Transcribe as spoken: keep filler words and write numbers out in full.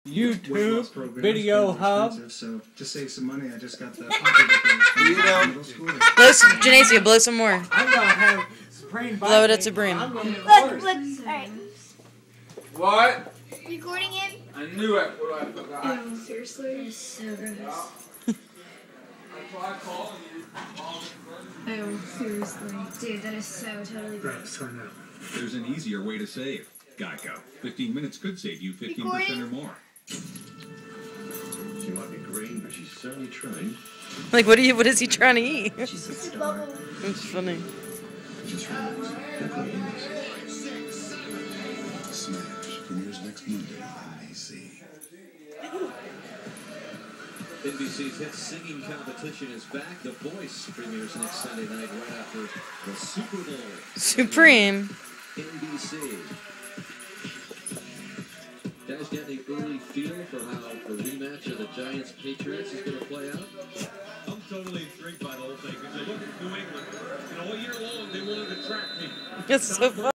YouTube Video Hub. So to save some money, I just got the you know, Blow some, Janasia, blow some more. I'm gonna have Supreme. Blow it at Supreme. I'm gonna Look, first. look, alright. What? Recording him? I knew it. What I forgot. Ew, seriously? It's so gross. I tried calling you. Oh, seriously. Dude, that is so totally gross. There's an easier way to save. Geico. fifteen minutes could save you fifteen percent or more. She might be green, but she's certainly trying. Like, what are you? What is he trying to eat? She's a star. It's funny. Just relax. Look what it is. Smash premieres next Monday on N B C. N B C's hit singing competition is back. The Voice premieres next Sunday night right after the Super Bowl. Supreme. N B C. Guys, get any early feel for how the rematch of the Giants-Patriots is going to play out? I'm totally intrigued by the whole thing because they look at New England, and all year long they wanted to track me. It's so funny.